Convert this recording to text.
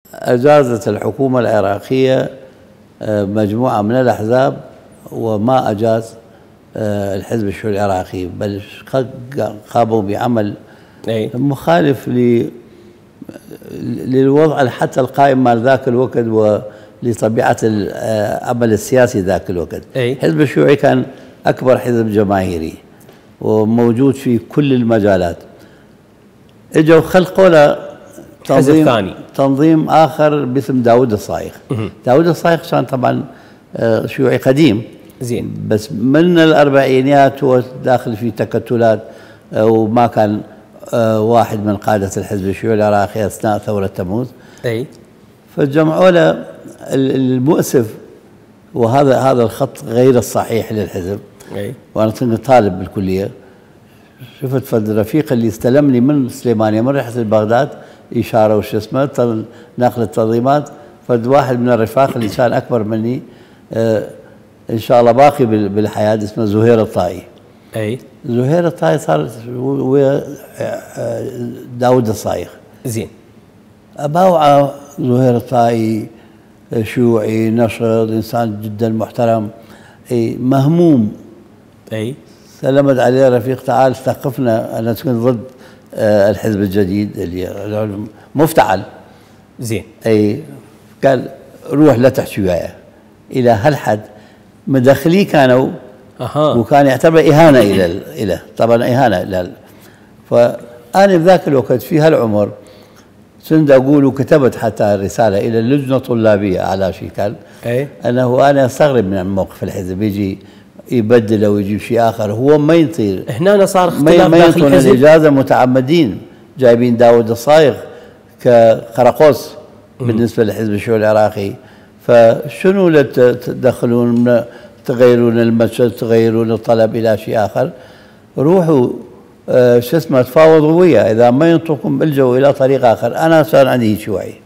أجازت الحكومة العراقية مجموعة من الأحزاب، وما أجاز الحزب الشيوعي العراقي، بل قاموا بعمل مخالف للوضع حتى القائم مال ذاك الوقت ولطبيعة العمل السياسي ذاك الوقت. الحزب الشيوعي كان أكبر حزب جماهيري وموجود في كل المجالات. اجوا خلقوا له تنظيم آخر باسم داود الصايغ. داود الصايغ كان طبعا شيوعي قديم، زين، بس من الأربعينيات هو داخل في تكتلات، وما كان واحد من قادة الحزب الشيوعي العراقي أثناء ثورة تموز. فجمعوا له المؤسف، وهذا الخط غير الصحيح للحزب. وأنا كنت طالب بالكلية، شفت فد رفيق اللي استلمني من سليمانية من رحلة بغداد إشارة وش اسمه نقل التنظيمات، فد واحد من الرفاق اللي كان أكبر مني إن شاء الله باقي بالحياة، اسمه زهير الطائي. زهير الطائي صار داود الصايغ. زين، أباوع زهير الطائي شيوعي نشط، إنسان جدا محترم، مهموم. سلمت عليه رفيق، تعال ثقفنا، أنا كنت ضد الحزب الجديد اللي مفتعل. زين، قال روح لا تحكي وياه. إلى هالحد مدخلي كانوا وكان يعتبر إهانة إلى طبعا إهانة إلى. فأنا بذاك الوقت في هالعمر كنت أقول، وكتبت حتى رسالة إلى اللجنة الطلابية على شكل أنا أستغرب من موقف الحزب، يجي يبدل أو يجيب شيء آخر، هو ما يطير. هنا صار اختلاف ما يعطون الإجازة متعمدين، جايبين داود الصايغ كقرقوس بالنسبة للحزب الشيوعي العراقي. فشنو لا تدخلون تغيرون المشهد، تغيرون الطلب إلى شيء آخر، روحوا تفاوضوا وياه، إذا ما ينطقكم الجو إلى طريق آخر. أنا صار عندي شيء وعي.